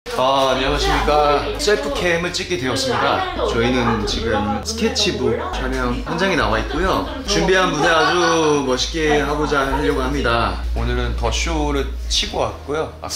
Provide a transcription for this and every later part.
안녕하십니까. 셀프캠을 찍게 되었습니다. 저희는 지금 스케치북 촬영 현장에 나와 있고요. 준비한 무대 아주 멋있게 하고자 하려고 합니다. 오늘은 더 쇼를 치고 왔고요. 아까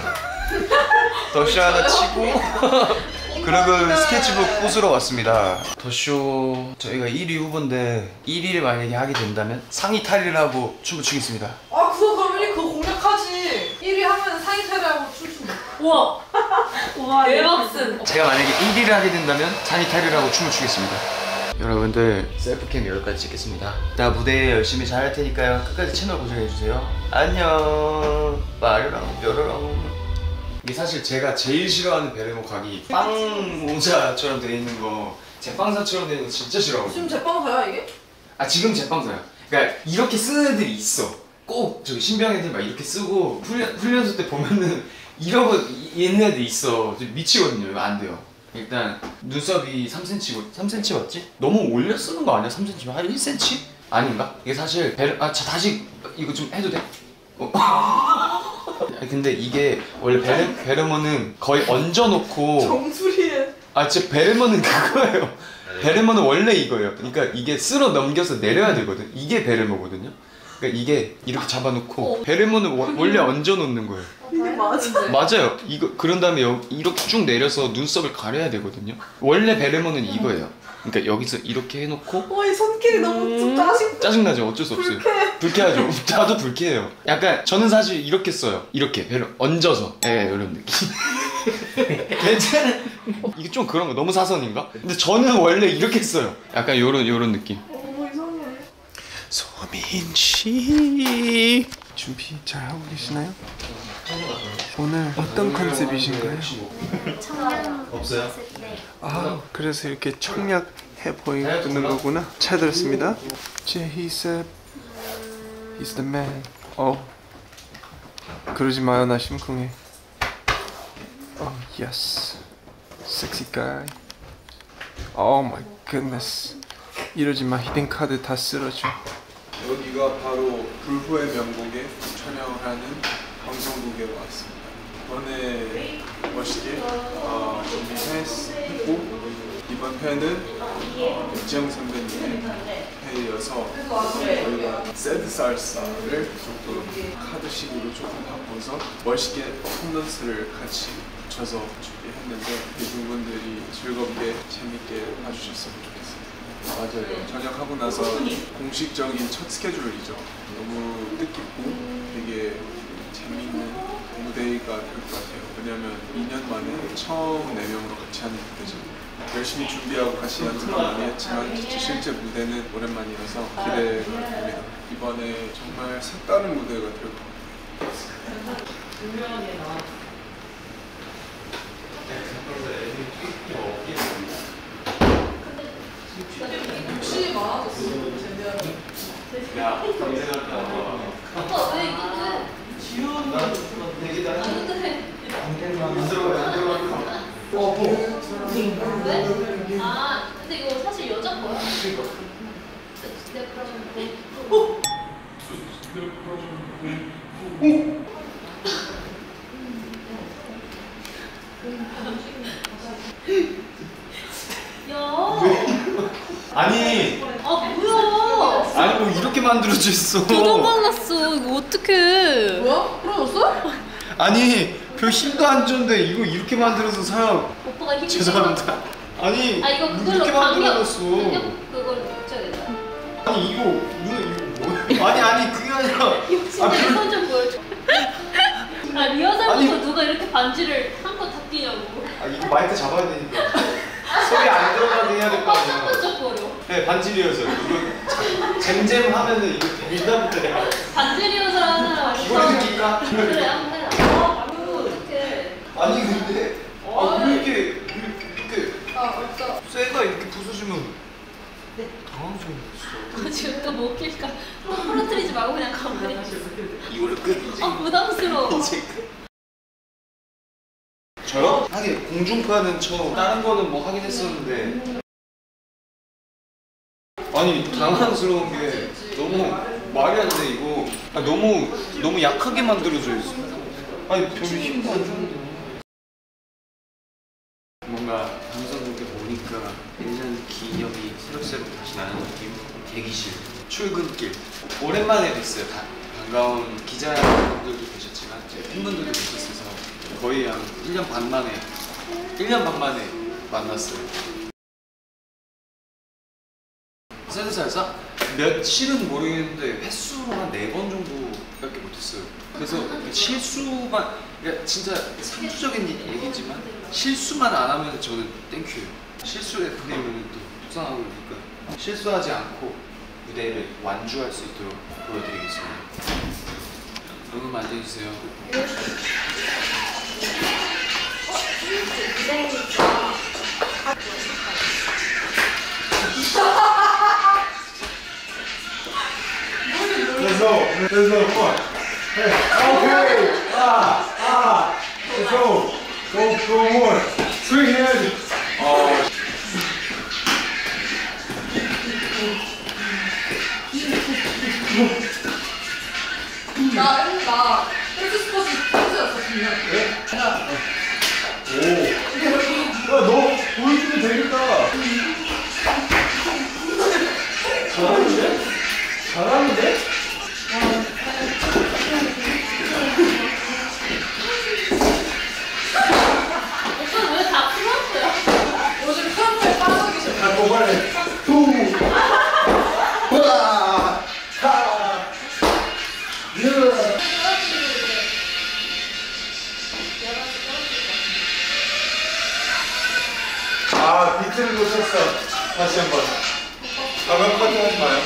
더 쇼 하나 치고 그리고 스케치북 부수러 왔습니다. 더 쇼 저희가 1위 후보인데 1위를 만약에 하게 된다면 상의 탈의를 하고 춤을 추겠습니다. 아 그럼 1위 그거 공략하지. 1위 하면 상의 탈의하고 춤추고. 우와. 우와 대박슨. 제가 만약에 1위를 하게 된다면 상의 탈의를 하고 춤을 추겠습니다. 여러분들 셀프캠 여기까지 찍겠습니다. 나 무대 열심히 잘 할 테니까요. 끝까지 채널 고정해주세요. 안녕. 빠르랑 뾰로롱. 이게 사실 제가 제일 싫어하는 베레모 각이 빵 모자처럼 되어 있는 거, 제 빵사처럼 되어 있는 거 진짜 싫어하거든요. 지금 제빵사야 이게? 아 지금 제빵사야. 그러니까 이렇게 쓰는 애들이 있어. 꼭 저기 신병 애들 막 이렇게 쓰고 훈련소 때 보면은 이러고 있는 애들 있어. 미치거든요. 이거 안 돼요. 일단 눈썹이 3cm고 3cm 맞지? 너무 올려 쓰는 거 아니야? 3cm? 한 1cm? 아닌가? 이게 사실 다시 이거 좀 해도 돼? 근데 이게 원래 베르머는 거의 얹어놓고 정수리에 진짜 베르머는 그거예요. 베르머는 원래 이거예요. 그러니까 이게 쓸어 넘겨서 내려야 되거든. 이게 베르머거든요. 그러니까 이게 이렇게 잡아놓고 베르머는 원래 얹어놓는 거예요. 이게 맞아? 맞아요. 이거 그런 다음에 이렇게 쭉 내려서 눈썹을 가려야 되거든요. 원래 베르머는 이거예요. 그러니까 여기서 이렇게 해놓고 이 손길이 너무 짜증나죠. 어쩔 수 없어요. 불쾌하죠. 나도 불쾌해요. 약간 저는 사실 이렇게 써요. 이렇게 얹어서 이런 느낌. 괜찮아. 이게 좀 그런 거 너무 사선인가? 근데 저는 원래 이렇게 써요. 약간 요런 느낌. 이상해. 소민씨 준비 잘 하고 계시나요? 오늘 어떤 컨셉이신가요? 청량 없어요? 그래서 이렇게 청량해 보이는 거구나. 잘 들었습니다. He said he's the man. 그러지 마요. 나 심쿵해. Yes. Sexy guy. Oh my goodness. 이러지 마. 히든카드 다 쓰러져. 여기가 바로 불후의 명곡에 촬영을 하는 방송국에 왔습니다. 이번에 멋있게 준비했고 이번 회는 백지영 선배님의 회여서 저희가 새드 살사를 조금 카드식으로 조금 바꿔서 멋있게 톤던스를 같이 붙여서 준비했는데 대중분들이 즐겁게 재밌게 봐주셨으면 좋겠습니다. 맞아요. 전역하고 나서 공식적인 첫 스케줄이죠. 너무 뜻깊고 되게 재밌는 무대가 될 것 같아요. 왜냐면 2년 만에 처음 4명으로 같이 하는 무대죠. 열심히 준비하고 같이 연습을 많이 했지만 진짜 실제 무대는 오랜만이라서 기대가 됩니다. 이번에 정말 색다른 무대가 될 것 같아요. 욕심이 많아졌어. 야, 오빠 왜 이거 왜? 왜? 근데 이거 사실 여자 거야? 내가 아니 뭐야? 아니 뭐 이렇게 만들어져 있어. 두덩 발랐어. 이거 어떡해? 뭐야? 풀어줬어? 아니 별 힘도 안 줬는데 이거 이렇게 만들어서 사람 오빠가 힘이 죄송합니다. 아니 이거 그걸로 이렇게 만들어놨어. 그걸 붙여야겠다. 아니 이거 뭐야? 아니 그게 아니라 욕심 내 손 좀 보여줘. 리허설부터 아니. 누가 이렇게 반지를 한 거 다 끼냐고. 이거 마이크 잡아야 되니까 소리 안 들어가게 해야 될 거 아니야. 깜짝거려. 네 반지 리허설 이거 잼잼 하면은 이거 된다는데. 반지 리허설 하느라 기본이 느낄까? 그래 한번 해라. 어떡해. 아니 근데 왜 이렇게 맞다. 쇠가 이렇게 부서지면 당황스러워. 지금 또 못 낄까? 부러뜨리지 말고 그냥 가만히 있어. 이걸로 끝. 부담스러워. 이제 끝. 저요? 하긴 공중파는 다른 거는 뭐 하긴 했었는데 아니 당황스러운 게 너무 말이 안 돼 이거. 너무 약하게 만들어져 있어. 아니 별로 힘도 안 주는데. 뭔가 방송 이렇게 보니까 예전 기억이 새록새록 다시 나는 느낌. 대기실, 출근길. 오랜만에 뵀어요. 반가운 기자분들도 계셨지만 팬분들도 계셨어서 거의 한 1년 반 만에 만났어요. 세드살사? 며칠은 모르겠는데 횟수로 한 4번 정도밖에 못했어요. 그래서 실수만, 그러니까 진짜 상투적인 얘기지만 실수만 안 하면 저는 땡큐예요. 실수를 해버리면 또 속상하고 그러니까 실수하지 않고 무대를 완주할 수 있도록 보여드리겠습니다. 녹음 안 해주세요. There's no fun. Hey, okay. Let's go. Go more. Swing head. 나 헬스 스포츠 선수였어 분명. 야, 너 보여주면 되겠다. 잘하는데? 오빠 왜 다 풀었어요? 요즘 크럼프에 빠져 계셔. 자, 고발해. 투. 와. 하. 유. 아, 비트를 놓쳤어. 다시 한번. 가면 커트 하지 마요.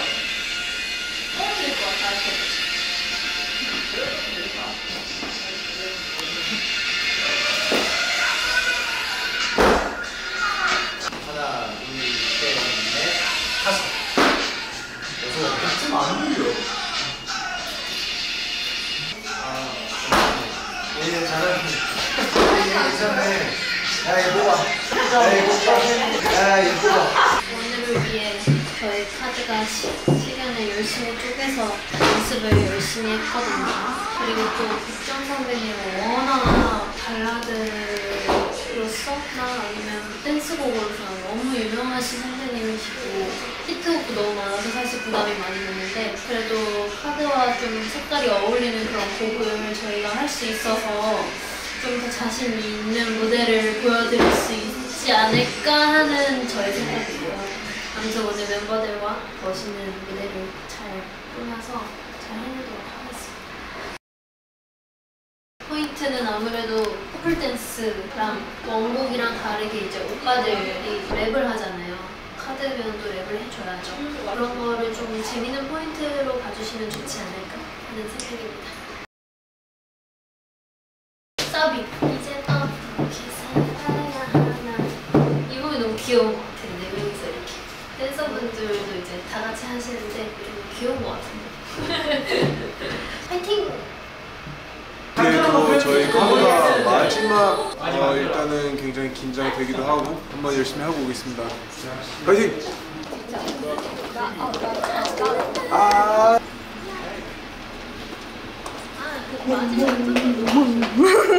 하나, 둘, 셋, 넷, 다섯. 좀 안 울려. 얘 잘하네. 괜찮네. 야, 이거 봐. 야, 이거 봐. 오늘을 위해 저희 카드가 시간을 열심히 쪼개서 연습을 열심히 했거든요. 그리고 또 국정 선배님은 워낙 발라드로서나 아니면 댄스곡으로서 너무 유명하신 선배님이시고 히트곡도 너무 많아서 사실 부담이 많이 됐는데 그래도 카드와 좀 색깔이 어울리는 그런 곡을 저희가 할 수 있어서 좀 더 자신 있는 무대를 보여드릴 수 있지 않을까 하는 저의 생각이고요. 아무튼 오늘 멤버들과 멋있는 무대를 잘 꾸며서 잘 해내도록 하겠습니다. 포인트는 아무래도 커플 댄스랑 원곡이랑 다르게 이제 오빠들이 랩을 하잖아요. 카드면 또 랩을 해줘야죠. 그런 거를 좀 재밌는 포인트로 봐주시면 좋지 않을까 하는 생각입니다. 서비 이제 어떻게 살아야 하나 이 곡이 너무 귀여운 것 같아요. 네 명이서 이렇게 댄서분들도 이제 다 같이 하시는데 좀 귀여운 것 같은데 파이팅! 그리고 저희 카드가 마지막 일단은 굉장히 긴장되기도 하고 한번 열심히 하고 오겠습니다. 파이팅! 그 마지막